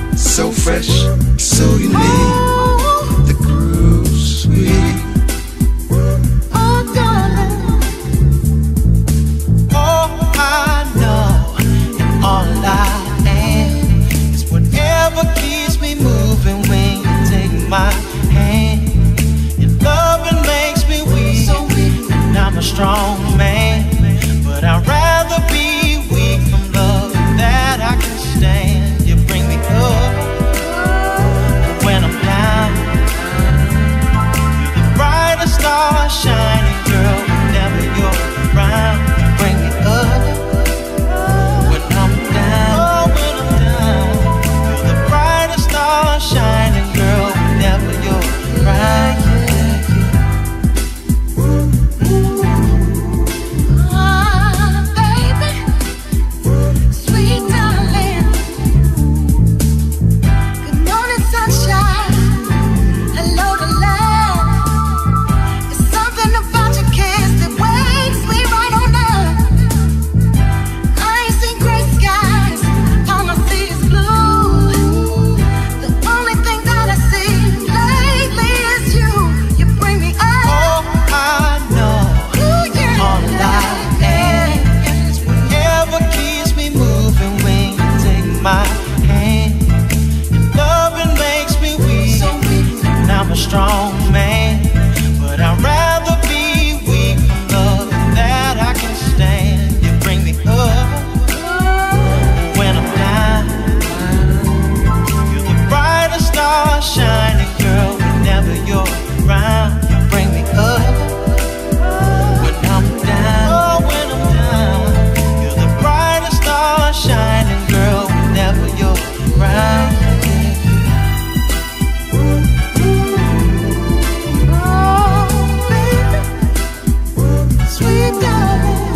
So fresh, so unique, the groove's sweet. Oh, darling. All I know and all I am is whatever keeps me moving when you take my hand. Your loving makes me weak, and I'm a strong man, but I'd rather be weak from love that I can stand. You bring me up when I'm down. You're the brightest star shining, girl, whenever you're around. You bring me up when I'm down. Oh, when I'm down. You're the brightest star shining, girl, whenever you're around. My hand, your loving makes me weak, and I'm a strong man, but I'd rather be weak from love that I can stand. You bring me up when I'm down. You're the brightest star shining, girl, whenever you're around. You bring me up when I'm down. Oh, when I'm down. You're the brightest star shining, girl, whenever you're around. Oh, baby, sweet darling.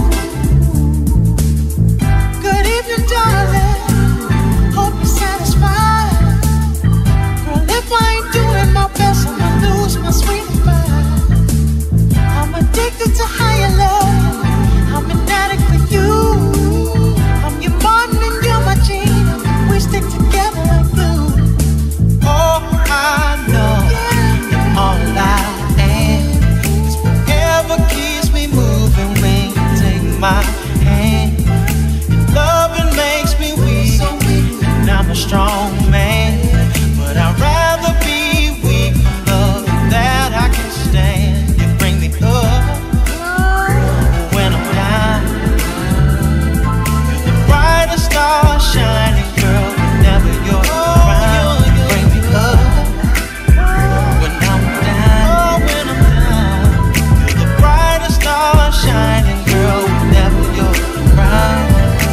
Good evening, darling. Hope you're satisfied. Girl, if I ain't doing my best, I'ma lose my sweet vibe. I'm addicted to higher love. I'm an addict for you. I'm your Martin and you're my Gina. We stick together like glue. All I know and all I am is whatever keeps me moving when you take my hand. Your loving makes me weak, and I'm a strong man, but I'd rather be weak from love that I can stand. You bring me up when I'm down. You're the brightest star shining, girl, whenever you're around. You bring me up when I'm down. Oh, when I'm down. You're the brightest star shining, girl, whenever you're around.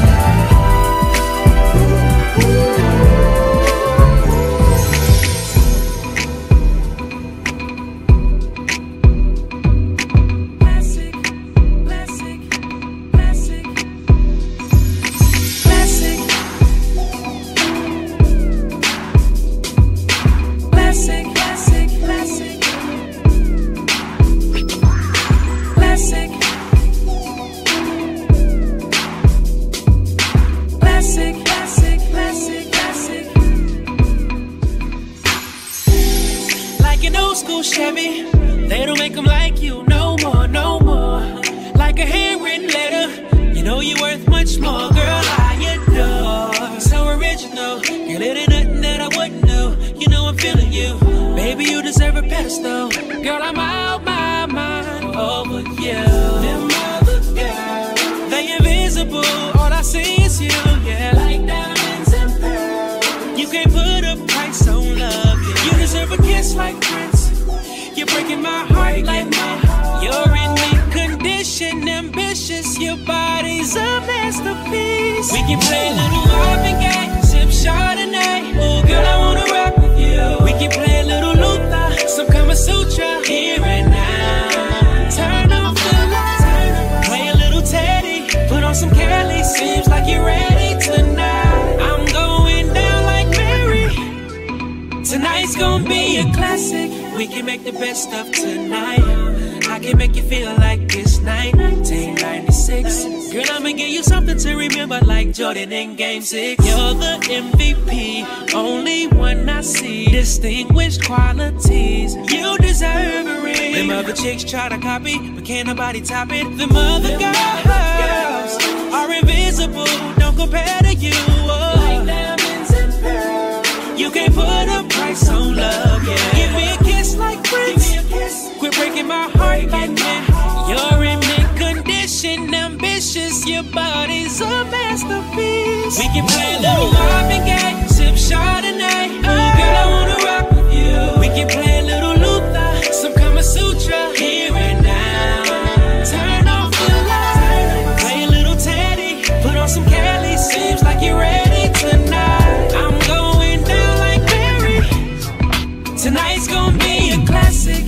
Classic, classic, classic, classic, classic, classic, classic, classic, classic, classic, classic, classic. Like an old school Chevy, they don't make them like you no more, no more. Like a handwritten letter, you know you're worth much more, girl, I adore. So original, girl, it ain't nothing that I wouldn't do. You know I'm feeling you, baby, you deserve a pedestal. Girl, I'm out my mind over you. Them other girls, they invisible, all I see is you, yeah. Like diamonds and pearls, you can't put a price on love, yeah. You deserve a kiss like Prince. You're breaking my heart like my heart. You're in mint condition, ambitious. Your body's a masterpiece. We can play a little Marvin Gaye, sip Chardonnay. Oh, girl, I wanna rock with you. We can play a little Luther, some Kama Sutra, here and now. Turn off the lights, play a little Teddy, put on some Kelly. Seems like you're ready tonight. I'm going down like Mary. Tonight's gonna be a classic. We can make the best of tonight. I can make you feel like this night. 1996. Girl, I'ma give you something to remember, like Jordan in Game 6. You're the MVP, only distinguished qualities. You deserve a ring. Them other chicks try to copy, but can't nobody top it. Them other girls are invisible, don't compare to you. Like diamonds and pearls. You can't put a price on love, yeah. Give me a kiss like Prince. Quit breaking my heart like that. You're in mint condition, ambitious. Your body's a masterpiece. We can play a little Marvin Gaye, sip Chardonnay. Oh, girl, I wanna rock with you. We can play a little Luther, some Kama Sutra, here and now. Turn off the lights, play a little Teddy, put on some Kelly. Seems like you're ready tonight. I'm going down like Mary. Tonight's gonna be a classic.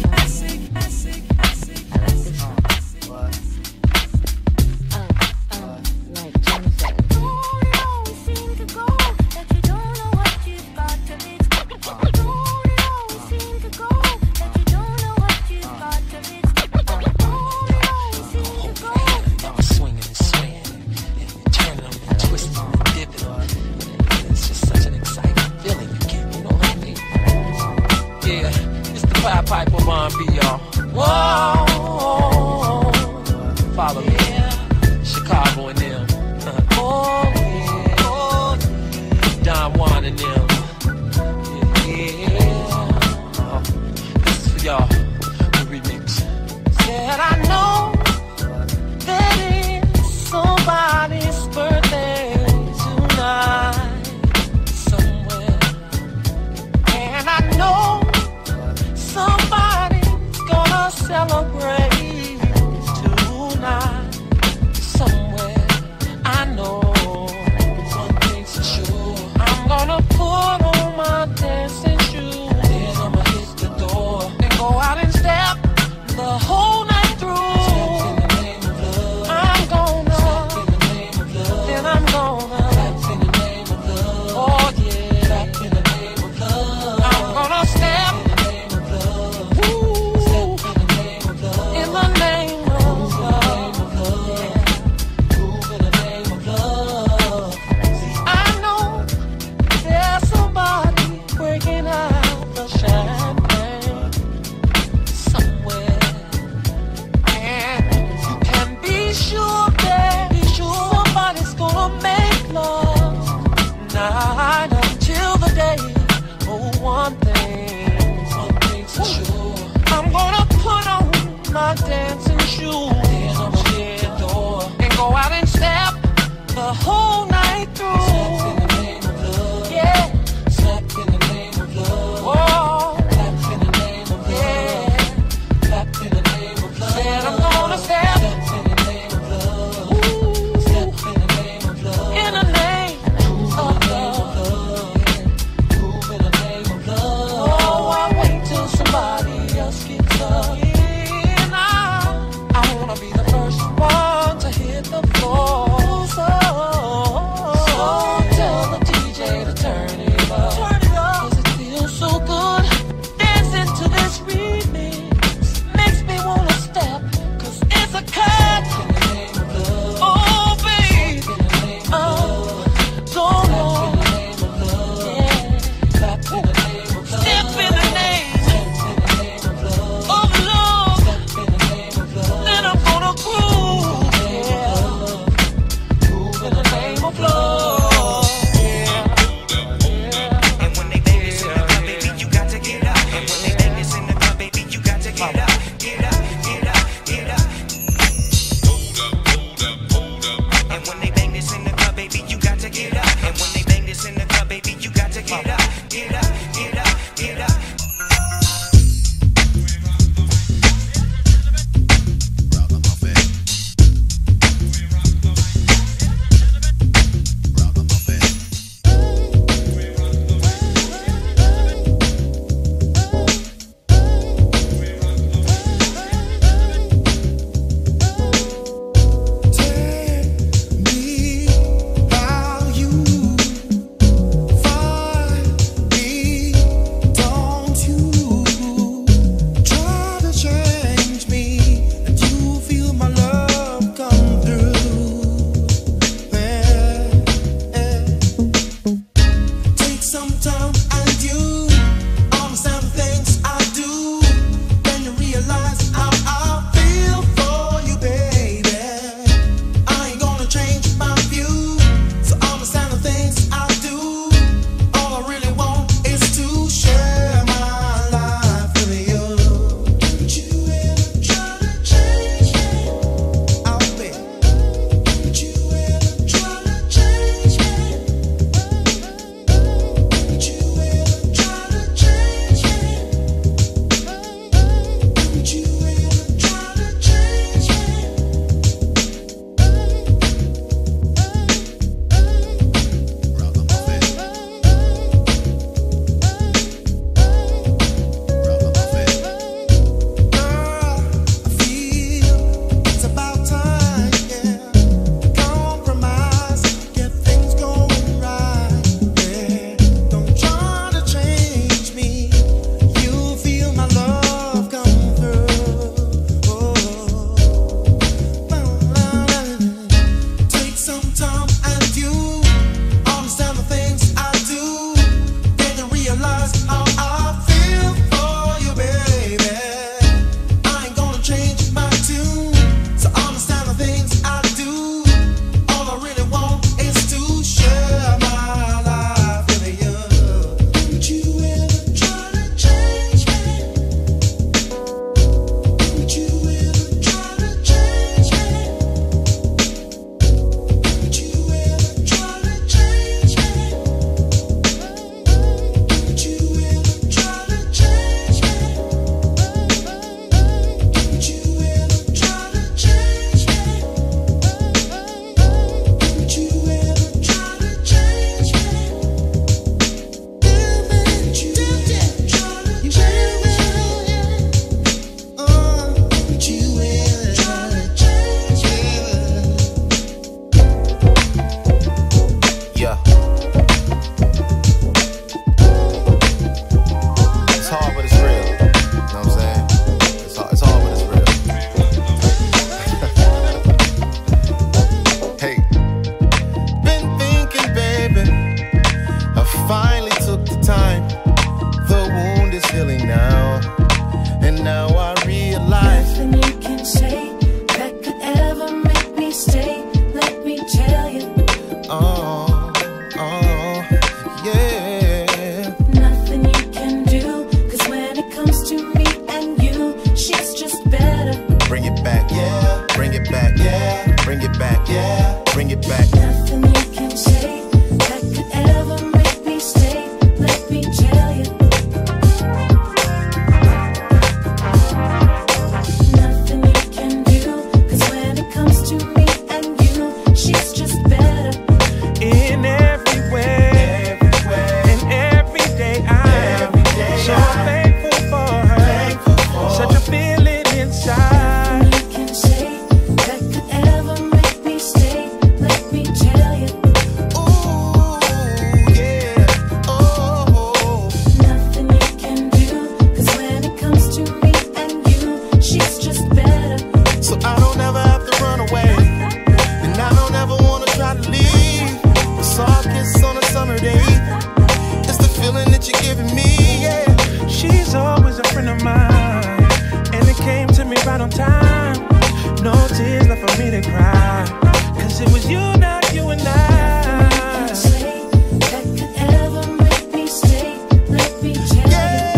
feeling that you're giving me, yeah. She's always a friend of mine, and it came to me right on time. No tears left for me to cry, cause it was you, not you and I. That could ever make me stay. Let me tell you.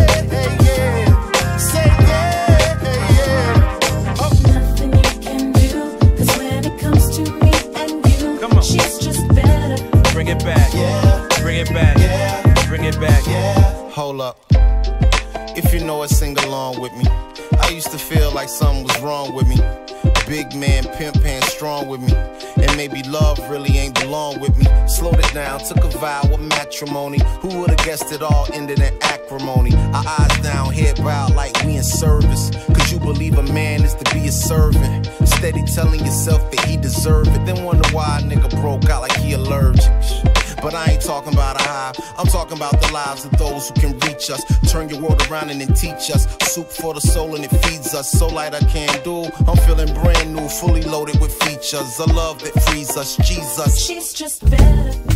Say yeah. Oh. Nothing you can do, cause when it comes to me and you, come on. She's just better. Bring it back, Yeah. Bring it back, Yeah. Bring it back, Yeah. Hold up. If you know it, sing along with me. I used to feel like something was wrong with me. Big man, pimp hand strong with me. And maybe love really ain't belong with me. Slowed it down, took a vow of matrimony. Who would've guessed it all ended in acrimony? Our eyes down, head bowed like we in service. Cause you believe a man is to be a servant. Steady telling yourself that he deserve it. Then wonder why a nigga broke out like he allergic. But I ain't talking about a high, I'm talking about the lives of those who can reach us. Turn your world around and then teach us. Soup for the soul and it feeds us. So light I can't do, I'm feeling brand new, fully loaded with features. A love that frees us, Jesus. She's just better.